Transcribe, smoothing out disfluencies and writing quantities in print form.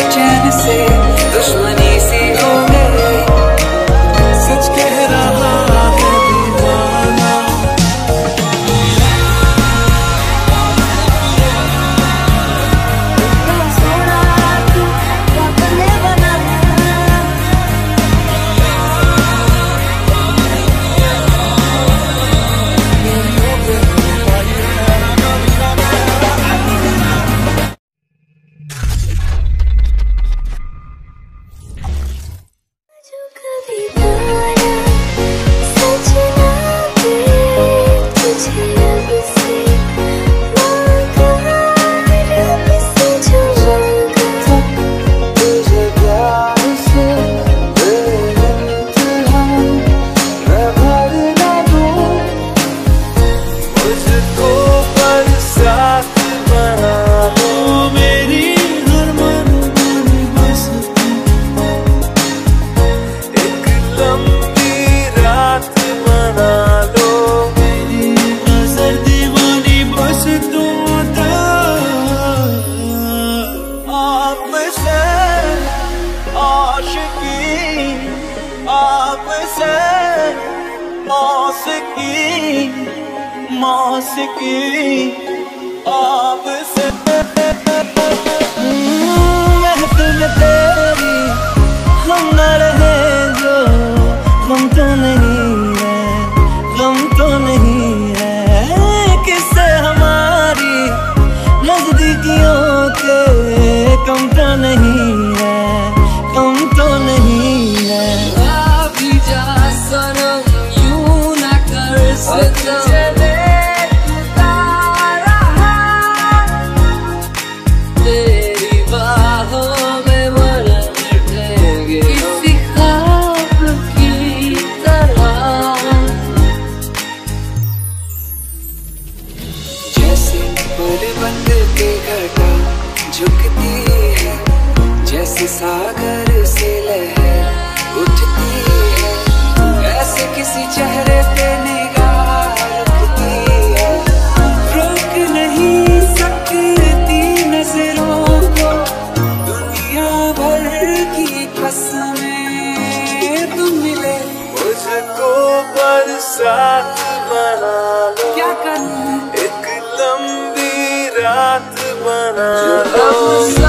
चैन से दुश्मनी सी हो गई। सच कह रहा है दीवाना। मौसिकी आपसे महफिल में तेरी हम न रहे जो गम तो नहीं है, गम तो नहीं है। किससे हमारी नजदीकियों के कम तो नहीं है, कम तो नहीं है। अभी जा सनम यूं ना कर सनम। बंद के घटा झुकती है, जैसे सागर से लहर उठती है, ऐसे किसी चेहरे पे निगाह रुकती है। रोक नहीं सकती नजरों को दुनिया भर की कसमें, तुम मिले मुझको बरसात बना लो, क्या करूं एक लंबी रात बना लो।